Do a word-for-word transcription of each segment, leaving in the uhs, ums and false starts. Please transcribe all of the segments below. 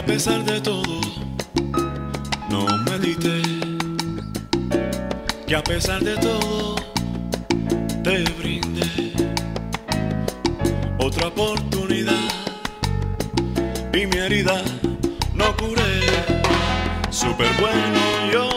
pesar de todo no medité, que a pesar de todo te brindé otra oportunidad y mi herida no curé. Súper bueno yo,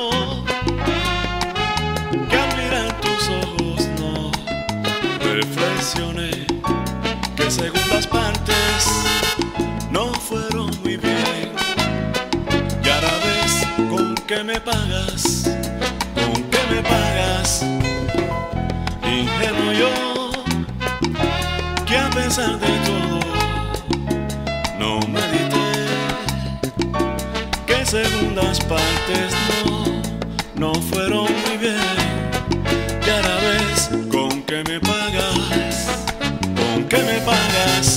que al mirar tus ojos no reflexioné que segundas partes no fueron muy bien. Y ahora ves con qué me pagas, con qué me pagas. Ingenuo yo, que a pesar de todo no medité, que segundas partes no, no fueron muy bien. Y ahora ves con qué me pagas, con qué me pagas.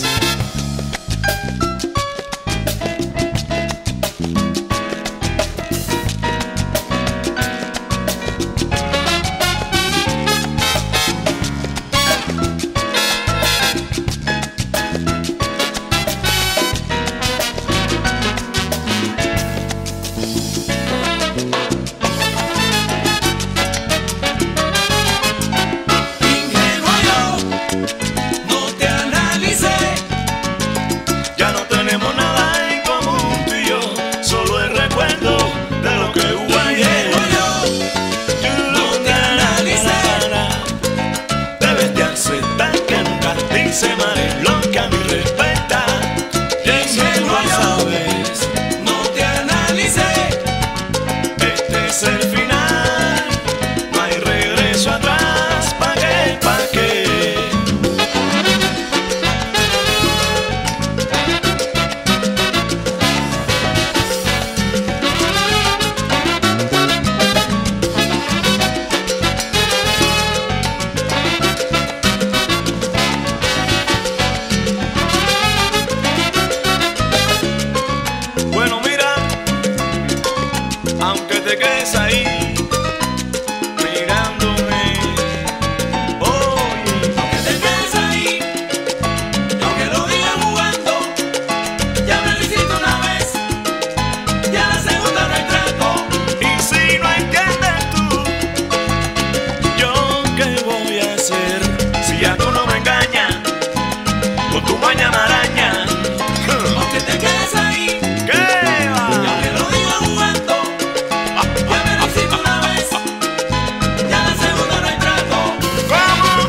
Aunque te quedes ahí mirándome, oh, aunque te quedes ahí, aunque lo digas jugando, ya me lo hiciste una vez, ya la segunda no hay trato. y si no entiendes tú, ¿yo qué voy a hacer? Si ya tú no me engañas con tu maña maraña. Aunque te quedes ahí, ¿Qué va? y aunque lo digas jugando, ya me lo hiciste una vez, ya la segunda no hay trato. ¿Cómo?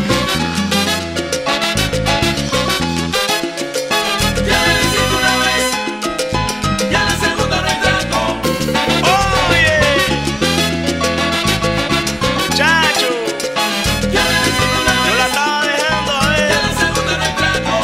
Ya me lo hiciste una vez, ya la segunda no hay trato. Oye, chacho, Ya me lo hiciste una yo la vez, estaba dejando a ya ver. la segunda no hay trato.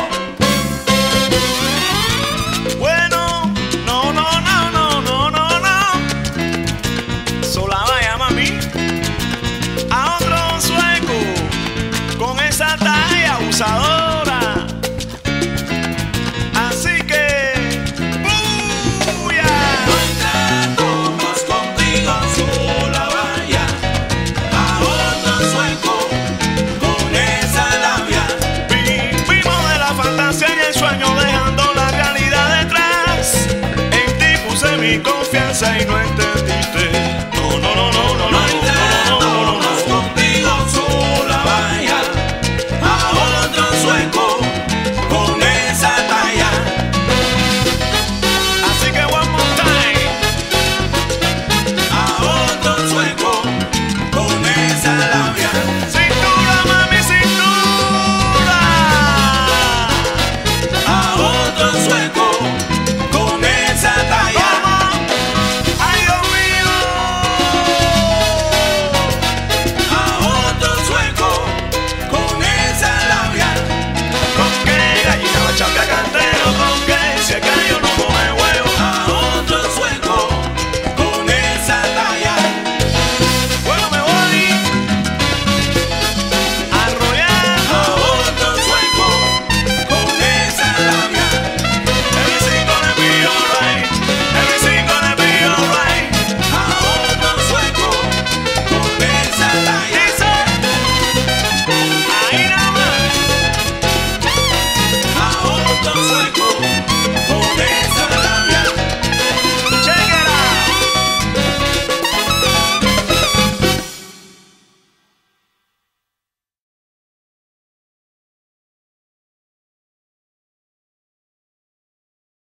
Bueno, no, no, no, no, no, no, no. Sola vaya, mami, a otro sueco con esa talla abusadora. Así que, ¡buya! No hay trato más contigo, sola vaya a otro sueco con esa labia. Vivimos de la fantasía y el sueño dejando la realidad detrás. En ti puse mi confianza y no entendiste. No, no, no, no, no, no.